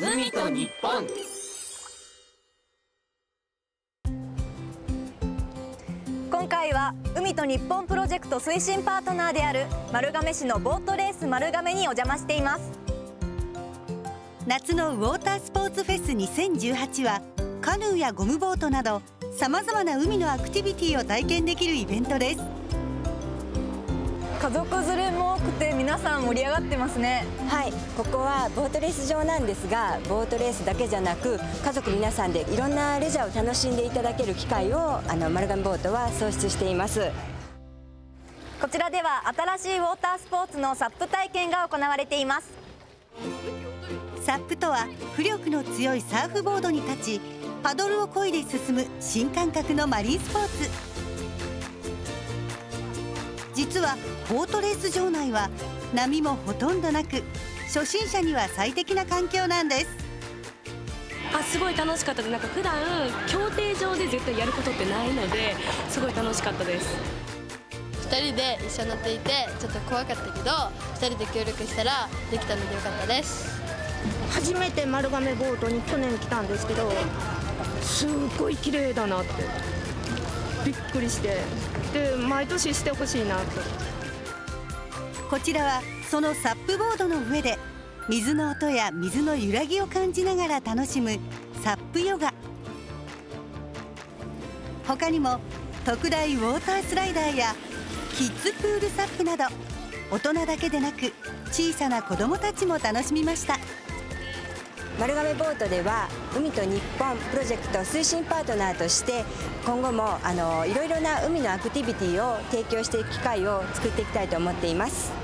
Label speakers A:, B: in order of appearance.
A: 海と日本。
B: 今回は海と日本プロジェクト推進パートナーである丸亀市のボートレース丸亀にお邪魔しています。
C: 夏のウォータースポーツフェス2018はカヌーやゴムボートなどさまざまな海のアクティビティを体験できるイベントです。
B: 家族連れも多くて皆さん盛り上がってますね。
D: はい、ここはボートレース場なんですが、ボートレースだけじゃなく家族皆さんでいろんなレジャーを楽しんでいただける機会を丸亀ボートは創出しています。
B: こちらでは新しいウォータースポーツのサップ体験が行われています。
C: サップとは浮力の強いサーフボードに立ちパドルを漕いで進む新感覚のマリンスポーツ。実はボートレース場内は波もほとんどなく初心者には最適な環境なんです。
E: すごい楽しかったです。なんか普段競艇場で絶対やることってないのですごい楽しかったです。
F: 2人で一緒に乗っていてちょっと怖かったけど2人で協力したらできたのでよかったです。
G: 初めて丸亀ボートに去年来たんですけど、すごい綺麗だなってびっくりして、で毎年してほしいなと。
C: こちらはそのサップボードの上で水の音や水の揺らぎを感じながら楽しむサップヨガ。他にも特大ウォータースライダーやキッズプールサップなど大人だけでなく小さな子どもたちも楽しみました。
D: 丸亀ボートでは海と日本プロジェクト推進パートナーとして今後もいろいろな海のアクティビティを提供していく機会を作っていきたいと思っています。